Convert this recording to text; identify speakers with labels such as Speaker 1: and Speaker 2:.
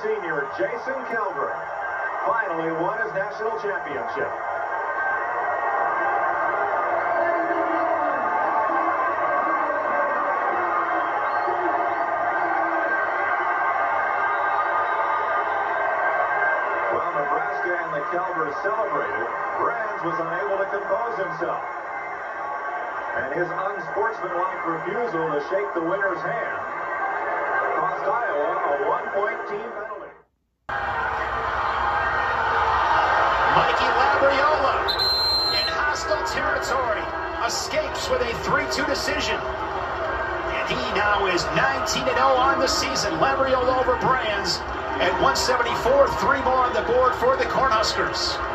Speaker 1: senior Jason Kelber finally won his national championship. While Nebraska and the Kelber celebrated, Brands was unable to compose himself. And his unsportsmanlike refusal to shake the winner's hand cost Iowa a 1-point team penalty.
Speaker 2: Mikey Labriola in hostile territory escapes with a 3-2 decision. And he now is 19-0 on the season. Labriola over Brands at 174, 3 more on the board for the Cornhuskers.